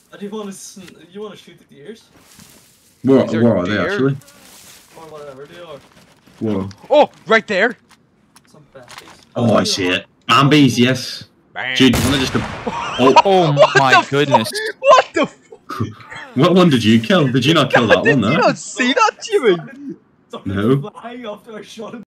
Do you want to shoot at the ears? Where are they actually? Or whatever they are. Whoa. Oh, right there. Some Bambies. Oh, I see it. Bambies, yes. Bam. Dude, you wanna just go... Oh my goodness. What the f- What one did you kill? Did you not kill that one, Did you though? not see that, Jimmy? No. Flying after I shot him.